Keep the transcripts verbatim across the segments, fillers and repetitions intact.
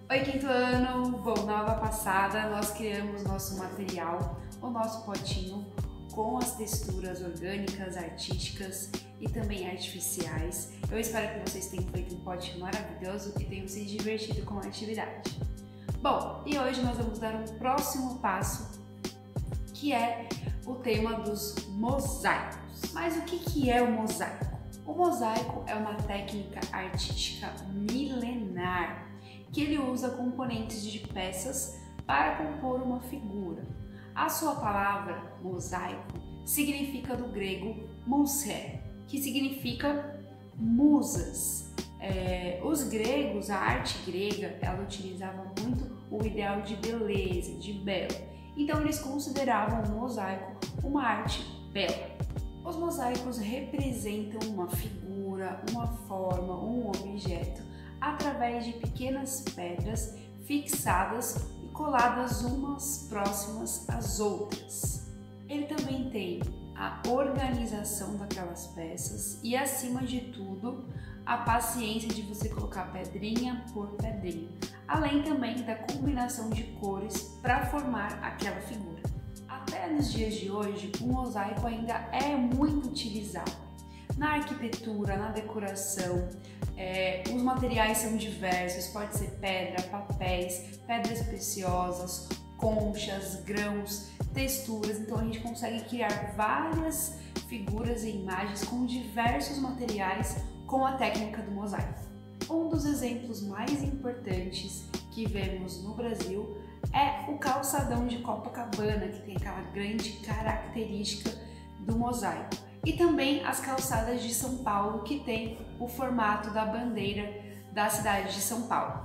Oi, quinto ano! Bom, na aula passada nós criamos nosso material, o nosso potinho, com as texturas orgânicas, artísticas e também artificiais. Eu espero que vocês tenham feito um pote maravilhoso e tenham se divertido com a atividade. Bom, e hoje nós vamos dar um próximo passo, que é o tema dos mosaicos. Mas o que que é o mosaico? O mosaico é uma técnica artística milenar que ele usa componentes de peças para compor uma figura. A sua palavra mosaico significa do grego mousē, que significa musas. É, os gregos, a arte grega, ela utilizava muito o ideal de beleza, de belo. Então eles consideravam o mosaico uma arte bela. Os mosaicos representam uma figura, uma forma, um objeto através de pequenas pedras fixadas e coladas umas próximas às outras. Ele também tem a organização daquelas peças e, acima de tudo, a paciência de você colocar pedrinha por pedrinha, além também da combinação de cores para formar aquela figura. Até nos dias de hoje, o mosaico ainda é muito utilizado na arquitetura, na decoração. É, os materiais são diversos, pode ser pedra, papéis, pedras preciosas, conchas, grãos, texturas. Então a gente consegue criar várias figuras e imagens com diversos materiais com a técnica do mosaico. Um dos exemplos mais importantes que vemos no Brasil é o calçadão de Copacabana, que tem aquela grande característica do mosaico. E também as calçadas de São Paulo, que tem o formato da bandeira da cidade de São Paulo.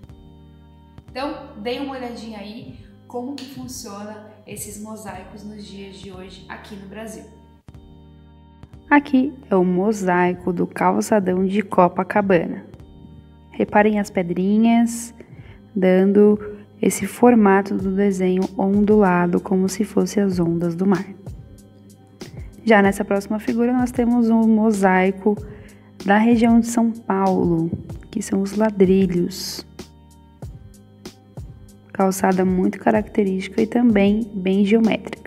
Então, deem uma olhadinha aí como que funciona esses mosaicos nos dias de hoje aqui no Brasil. Aqui é o mosaico do calçadão de Copacabana. Reparem as pedrinhas dando esse formato do desenho ondulado, como se fossem as ondas do mar. Já nessa próxima figura nós temos um mosaico da região de São Paulo, que são os ladrilhos. Calçada muito característica e também bem geométrica.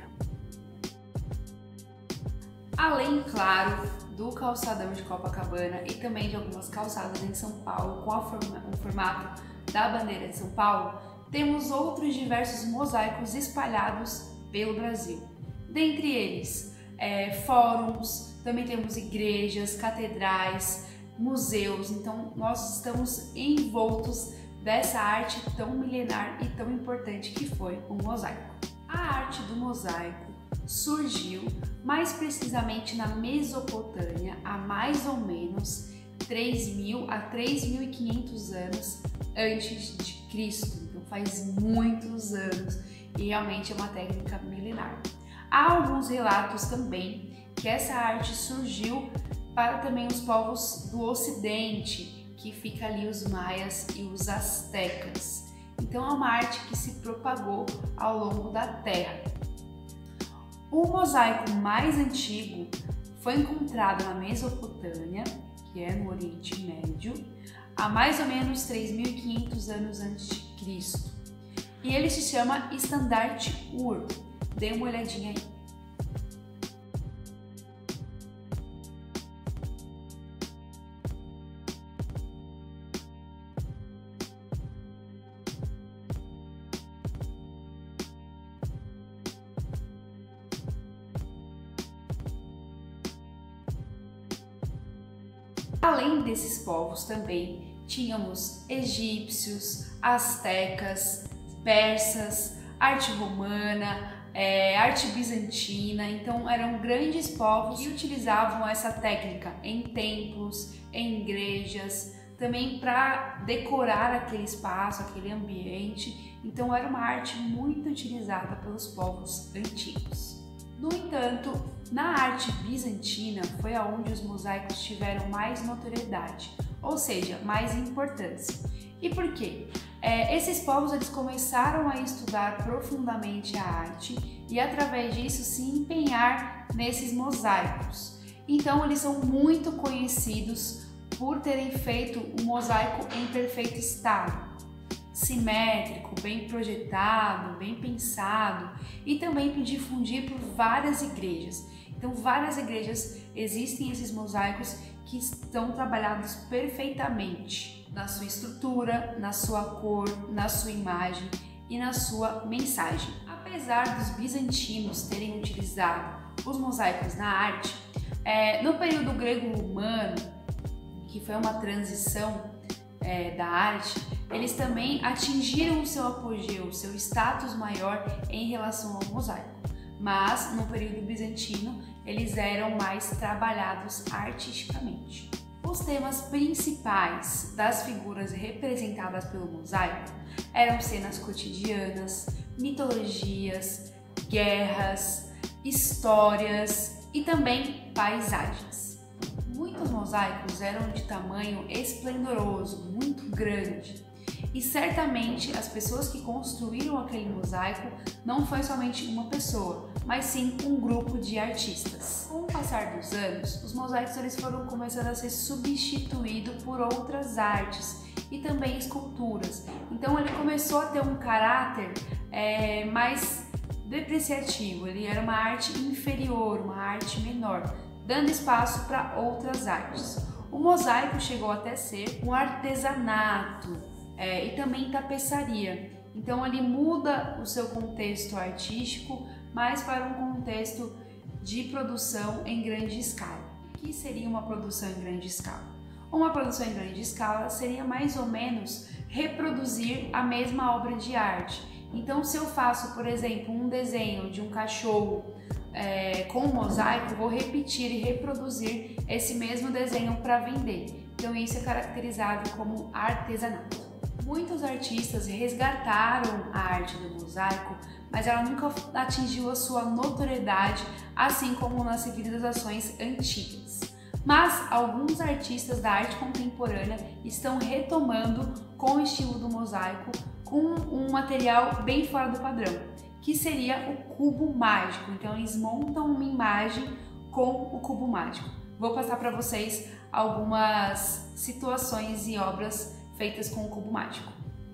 Além, claro, do calçadão de Copacabana e também de algumas calçadas em São Paulo com a forma, o formato da bandeira de São Paulo, temos outros diversos mosaicos espalhados pelo Brasil. Dentre eles, É, fóruns, também temos igrejas, catedrais, museus. Então nós estamos envoltos dessa arte tão milenar e tão importante que foi o mosaico. A arte do mosaico surgiu mais precisamente na Mesopotâmia há mais ou menos três mil a três mil e quinhentos anos antes de Cristo. Então faz muitos anos e realmente é uma técnica milenar. Há alguns relatos também que essa arte surgiu para também os povos do Ocidente, que fica ali os maias e os astecas. Então é uma arte que se propagou ao longo da Terra. O mosaico mais antigo foi encontrado na Mesopotâmia, que é no Oriente Médio, há mais ou menos três mil e quinhentos anos antes de Cristo. E ele se chama Estandarte-Ur. Dê uma olhadinha aí. Além desses povos também tínhamos egípcios, astecas, persas, arte romana, É, arte bizantina. Então eram grandes povos que utilizavam essa técnica em templos, em igrejas, também para decorar aquele espaço, aquele ambiente. Então era uma arte muito utilizada pelos povos antigos. No entanto, na arte bizantina foi aonde os mosaicos tiveram mais notoriedade, ou seja, mais importância. E por quê? É, esses povos eles começaram a estudar profundamente a arte e através disso se empenhar nesses mosaicos. Então eles são muito conhecidos por terem feito um mosaico em perfeito estado. simétrico, bem projetado, bem pensado e também para difundir por várias igrejas. Então, várias igrejas existem esses mosaicos que estão trabalhados perfeitamente na sua estrutura, na sua cor, na sua imagem e na sua mensagem. Apesar dos bizantinos terem utilizado os mosaicos na arte, é, no período grego-romano, que foi uma transição é, da arte, eles também atingiram o seu apogeu, seu status maior em relação ao mosaico. Mas no período bizantino eles eram mais trabalhados artisticamente. Os temas principais das figuras representadas pelo mosaico eram cenas cotidianas, mitologias, guerras, histórias e também paisagens. Muitos mosaicos eram de tamanho esplendoroso, muito grande. E certamente as pessoas que construíram aquele mosaico não foi somente uma pessoa, mas sim um grupo de artistas. Com o passar dos anos, os mosaicos eles foram começando a ser substituídos por outras artes e também esculturas. Então ele começou a ter um caráter é, mais depreciativo, ele era uma arte inferior, uma arte menor, dando espaço para outras artes. O mosaico chegou até ser um artesanato, É, e também tapeçaria. Então ele muda o seu contexto artístico, mais para um contexto de produção em grande escala. O que seria uma produção em grande escala? Uma produção em grande escala seria mais ou menos reproduzir a mesma obra de arte. Então, se eu faço, por exemplo, um desenho de um cachorro é, com um mosaico, vou repetir e reproduzir esse mesmo desenho para vender. Então isso é caracterizado como artesanato. Muitos artistas resgataram a arte do mosaico, mas ela nunca atingiu a sua notoriedade, assim como nas civilizações antigas. Mas alguns artistas da arte contemporânea estão retomando com o estilo do mosaico, com um material bem fora do padrão, que seria o cubo mágico. Então eles montam uma imagem com o cubo mágico. Vou passar para vocês algumas situações e obras feitas com o cubo mágico.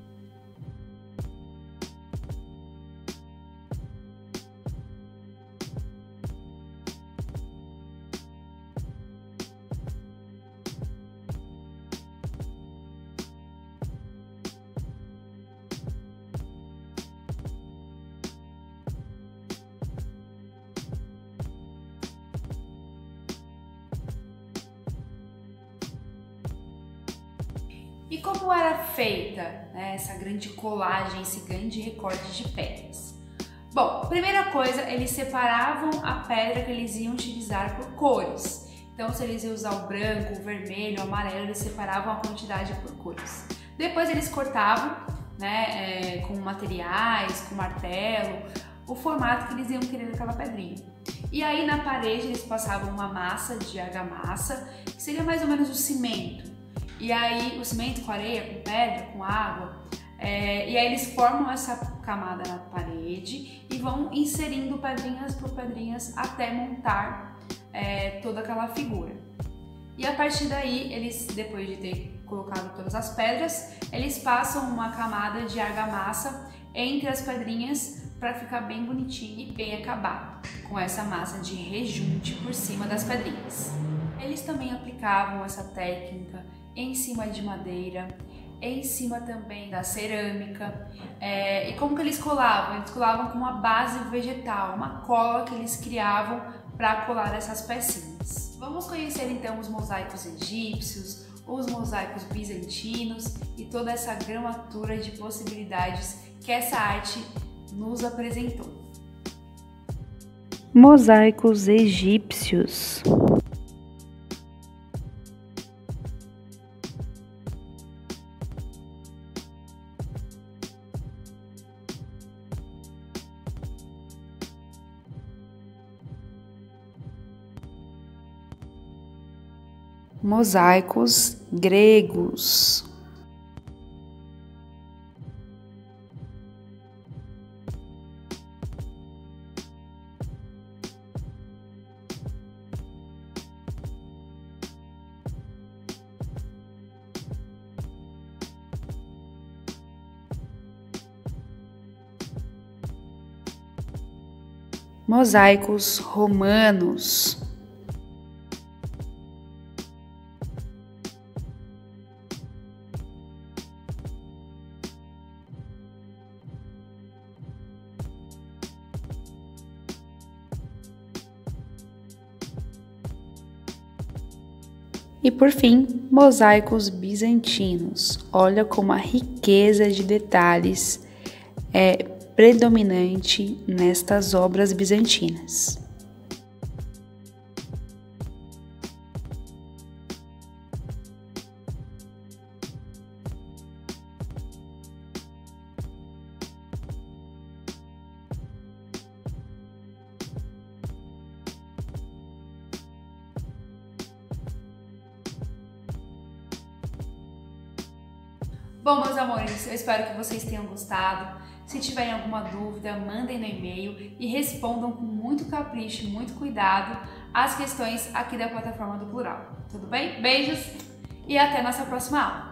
E como era feita, né, essa grande colagem, esse grande recorte de pedras? Bom, primeira coisa, eles separavam a pedra que eles iam utilizar por cores. Então, se eles iam usar o branco, o vermelho, o amarelo, eles separavam a quantidade por cores. Depois eles cortavam, né, é, com materiais, com martelo, o formato que eles iam querer daquela pedrinha. E aí na parede eles passavam uma massa de argamassa, que seria mais ou menos o cimento. E aí o cimento com areia, com pedra, com água, é, e aí eles formam essa camada na parede e vão inserindo pedrinhas por pedrinhas até montar é, toda aquela figura. E a partir daí, eles, depois de ter colocado todas as pedras, eles passam uma camada de argamassa entre as pedrinhas para ficar bem bonitinho e bem acabado, com essa massa de rejunte por cima das pedrinhas. Eles também aplicavam essa técnica em cima de madeira, em cima também da cerâmica. É, e como que eles colavam? Eles colavam com uma base vegetal, uma cola que eles criavam para colar essas pecinhas. Vamos conhecer então os mosaicos egípcios, os mosaicos bizantinos e toda essa gramatura de possibilidades que essa arte nos apresentou. Mosaicos egípcios. Mosaicos gregos. mosaicos romanos. E por fim, mosaicos bizantinos. Olha como a riqueza de detalhes é predominante nestas obras bizantinas. Bom, meus amores, eu espero que vocês tenham gostado. Se tiverem alguma dúvida, mandem no e-mail e respondam com muito capricho e muito cuidado as questões aqui da plataforma do Plural. Tudo bem? Beijos e até nossa próxima aula!